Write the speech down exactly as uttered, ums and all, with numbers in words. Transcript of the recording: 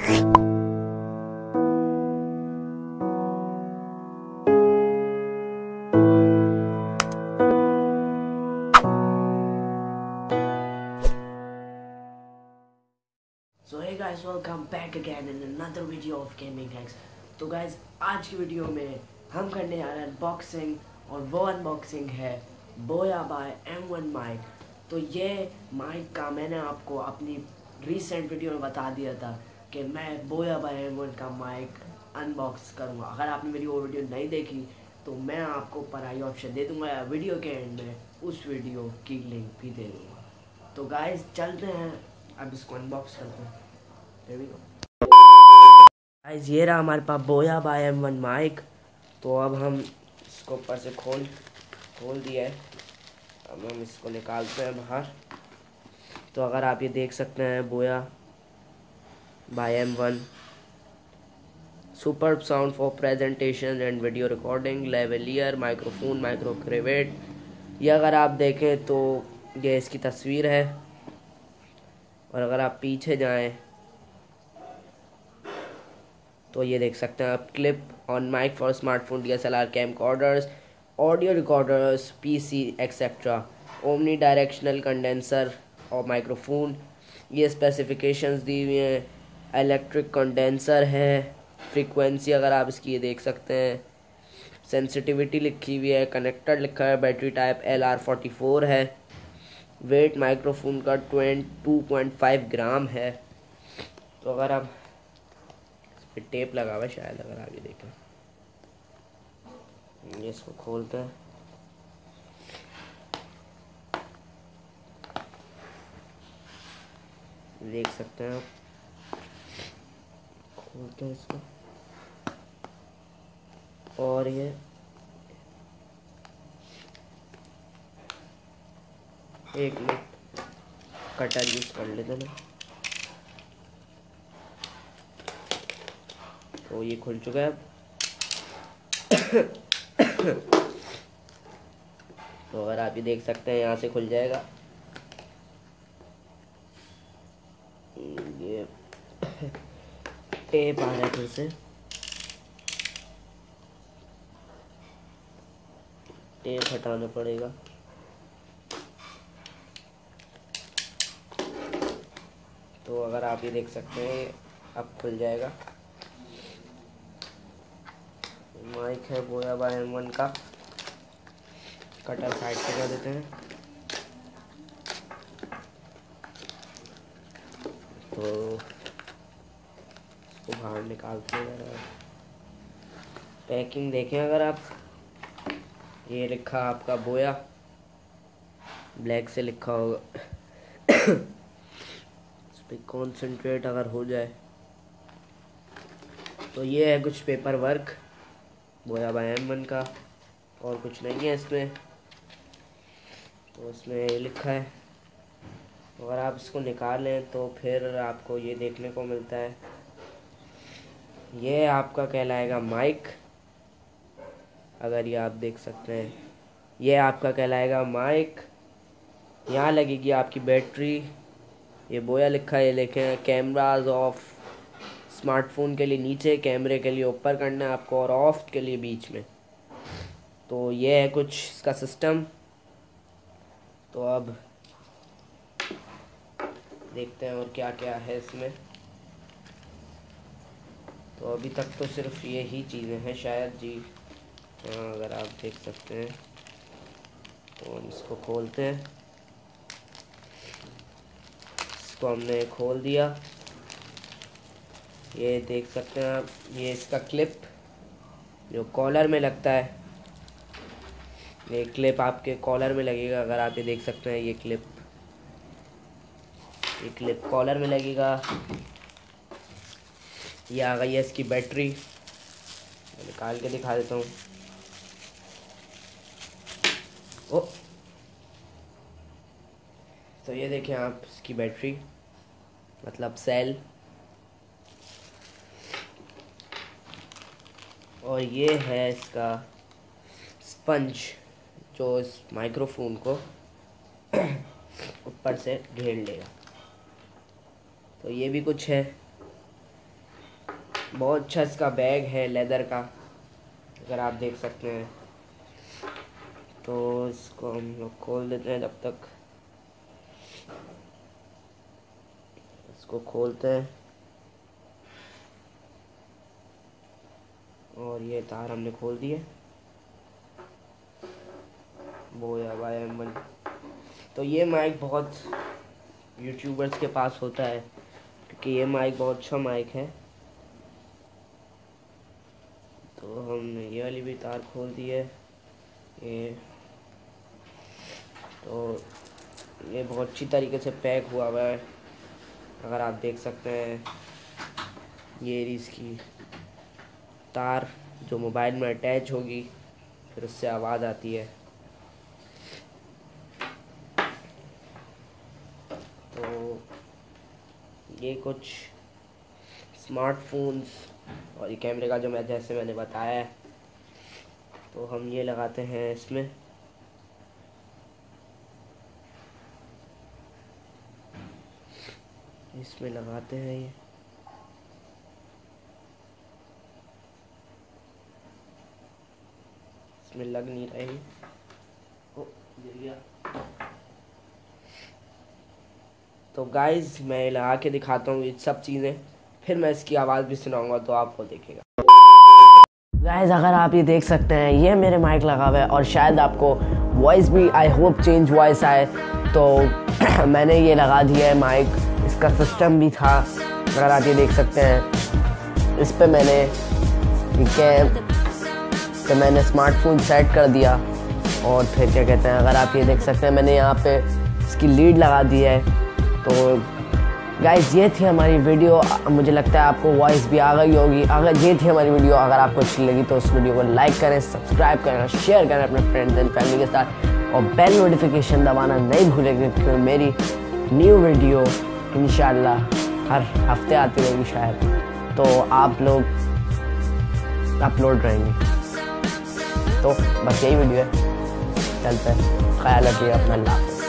So hey guys, welcome back again in another video of Gaming Hacks। तो guys, आज की video में हम करने जा रहे हैं अनबॉक्सिंग, और वो अनबॉक्सिंग है Boya by M one mic. तो ये माइक का मैंने आपको अपनी रीसेंट वीडियो में बता दिया था कि मैं बोया बाय एम वन का माइक अनबॉक्स करूँगा। अगर आपने मेरी वो वीडियो नहीं देखी तो मैं आपको ऊपर आई ऑप्शन दे दूँगा, वीडियो के एंड में उस वीडियो की लिंक भी दे दूँगा। तो गाइस चलते हैं, अब इसको अनबॉक्स करते हैं। गाइस ये रहा हमारे पास बोया बाय एम वन माइक। तो अब हम इसको ऊपर से खोल खोल दिया है, अब हम इसको निकालते हैं बाहर। तो अगर आप ये देख सकते हैं, Boya by M one super sound for presentation and video recording, lavalier microphone, micro क्रेवेट। ये अगर आप देखें तो ये इसकी तस्वीर है। और अगर आप पीछे जाएं तो ये देख सकते हैं आप, clip on mic for smartphone, D S L R, camcorders, audio recorders, PC etcetera, omnidirectional condenser और माइक्रोफोन। ये स्पेसिफिकेशंस दी हुई हैं। इलेक्ट्रिक कंडेंसर है, फ्रीक्वेंसी अगर आप इसकी ये देख सकते हैं, सेंसिटिविटी लिखी हुई है, कनेक्टर लिखा है, battery type L R forty four है, वेट माइक्रोफोन का टू पॉइंट फाइव ग्राम है। तो अगर आप पे टेप लगा हुआ है शायद, अगर आप ये देखें, ये इसको खोलते हैं, देख सकते हैं आप, खोलते हैं इसको, और ये एक मिनट कटर यूज कर लेते ना। तो ये खुल चुका है। तो अगर आप ये देख सकते हैं, यहाँ से खुल जाएगा ये। टेप आ रहा है, फिर से टेप हटाना पड़ेगा। तो अगर आप ये देख सकते हैं, अब खुल जाएगा। माइक है बोया बाय एम वन का। कटर साइड पे कर देते हैं। तो इसको बाहर निकालते हैं। पैकिंग देखें अगर आप, ये लिखा आपका बोया, ब्लैक से लिखा होगा। इस पर कॉन्सेंट्रेट अगर हो जाए तो ये है कुछ paper work Boya by M one का, और कुछ नहीं है इसमें। तो इसमें ये लिखा है। अगर आप इसको निकालें तो फिर आपको ये देखने को मिलता है, ये आपका कहलाएगा माइक। अगर ये आप देख सकते हैं, ये आपका कहलाएगा माइक। यहाँ लगेगी आपकी बैटरी। ये बोया लिखा है, ये लिखें कैमराज ऑफ, स्मार्टफोन के लिए नीचे, कैमरे के लिए ऊपर करना है आपको, और ऑफ के लिए बीच में। तो ये है कुछ इसका सिस्टम। तो अब देखते हैं और क्या क्या है इसमें। तो अभी तक तो सिर्फ ये ही चीज़ें हैं शायद जी। हाँ, अगर आप देख सकते हैं तो हम इसको खोलते हैं। इसको हमने खोल दिया। ये देख सकते हैं आप, ये इसका क्लिप जो कॉलर में लगता है, ये क्लिप आपके कॉलर में लगेगा। अगर आप ये देख सकते हैं, ये क्लिप ये क्लिप कॉलर में लगेगा। ये आ गई है इसकी बैटरी, मैं निकाल के दिखा देता हूँ। ओ तो ये देखें आप, इसकी बैटरी मतलब सेल। और ये है इसका स्पंज जो इस माइक्रोफोन को ऊपर से घेर लेगा। तो ये भी कुछ है। बहुत अच्छा इसका बैग है लेदर का, अगर आप देख सकते हैं। तो इसको हम लोग खोल देते हैं। जब तक इसको खोलते हैं, और ये तार हमने खोल दिए। बोया वाई एम वन। तो ये माइक बहुत यूट्यूबर्स के पास होता है, क्योंकि ये माइक बहुत अच्छा माइक है। तो हमने ये वाली भी तार खोल दी है। ये तो ये बहुत अच्छी तरीके से पैक हुआ हुआ है, अगर आप देख सकते हैं। ये इसकी तार जो मोबाइल में अटैच होगी, फिर उससे आवाज़ आती है। तो ये कुछ स्मार्टफोन्स और ये कैमरे का जो मैं जैसे मैंने बताया है, तो हम ये लगाते हैं इसमें। इसमें लगाते हैं ये। इसमें लग नहीं रही। ओ, गिर गया। तो गाइज मैं लगा के दिखाता हूँ ये सब चीज़ें, फिर मैं इसकी आवाज़ भी सुनाऊंगा तो आपको देखेगा। गाइज अगर आप ये देख सकते हैं, ये मेरे माइक लगा हुआ है और शायद आपको वॉइस भी आई होप चेंज वॉइस आए। तो मैंने ये लगा दिया है माइक, इसका सिस्टम भी था, अगर आप ये देख सकते हैं। इस पे मैंने कैम तो मैंने स्मार्टफोन सेट कर दिया, और फिर क्या कहते हैं, अगर आप ये देख सकते हैं मैंने यहाँ पे इसकी लीड लगा दी है। तो गाइस ये थी हमारी वीडियो। मुझे लगता है आपको वॉइस भी आ गई होगी। अगर ये थी हमारी वीडियो, अगर आपको अच्छी लगी तो उस वीडियो को लाइक करें, सब्सक्राइब करें, शेयर करें अपने फ्रेंड्स एंड फैमिली के साथ, और बेल नोटिफिकेशन दबाना नहीं भूलेंगे, क्योंकि मेरी न्यू वीडियो इंशाल्लाह हर हफ्ते आती रहेगी शायद, तो आप लोग अपलोड रहेंगे। तो बस यही वीडियो है, चलते हैं, ख्याल रखिए अपना। अल्लाह।